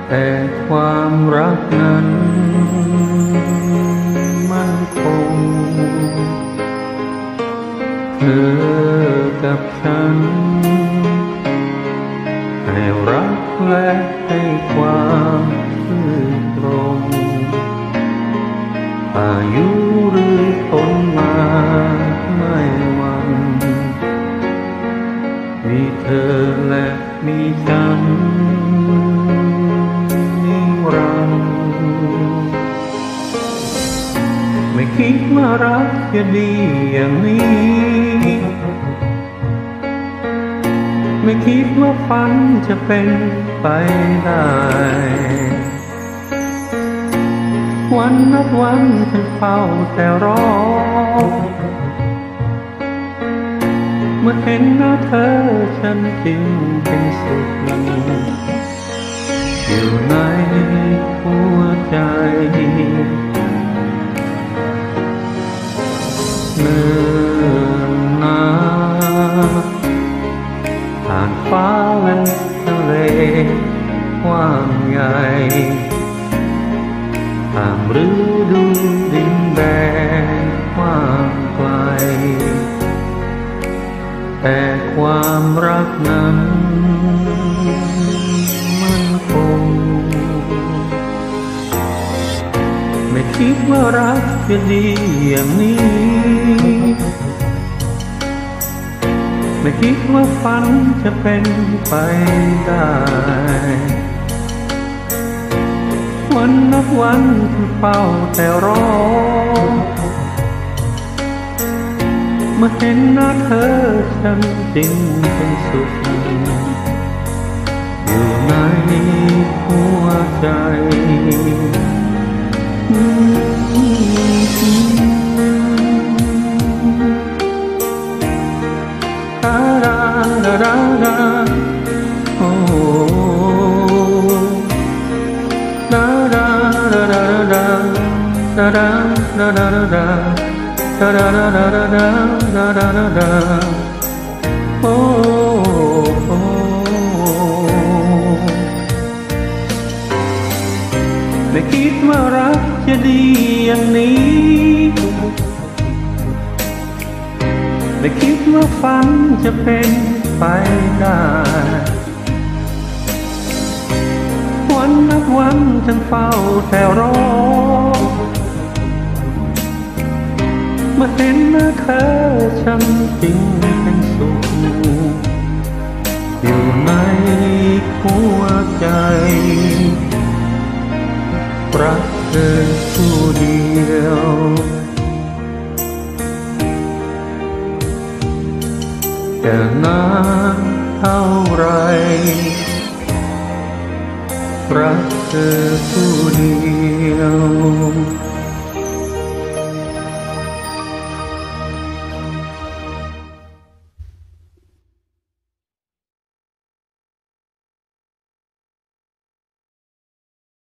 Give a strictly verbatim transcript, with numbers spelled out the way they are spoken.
แต่ความรักนั้นมั่นคงเธอกับฉันให้รักและให้ความซื่อตรงอายุหรือทนมาไม่หวั่นมีเธอและมีฉันนิรันดร์ไม่คิดว่ารักจะดีอย่างนี้ไม่คิดว่าฝันจะเป็นไปได้วันนับวันฉันเฝ้าแต่รอเมื่อเห็นหน้าเธอฉันจึงเป็นสุขอยู่ในหัวใจเนิ่นนานผ่านฟ้าและทะเลกว้างใหญ่ผ่านฤดูดินแดนกว้างไกลแต่ความรักนั้นมั่นคงไม่คิดว่ารักจะดีอย่างนี้ไม่คิดว่าฝันจะเป็นไปได้วันนับวันที่เฝ้าแต่รอเมื่อเห็นหน้าเธอฉันจึงเป็นสุขอยู่ในหัวใจดาดาดาดาดาโอ้ดาดาดาดาดาดาดาดาดาดาดาดาดาดาดาดาดาดาโอ้ไม่คิดว่ารักจะดีอย่างนี้ไม่คิดว่าฝันจะเป็นไปได้วันนับวันฉันเฝ้าแต่รอเมื่อเห็นหน้าเธอฉันจึงเป็นสุขอยู่ในหัวใจรักเธอผู้เดียวจะนานเท่าไรรักเธอผู้เดียว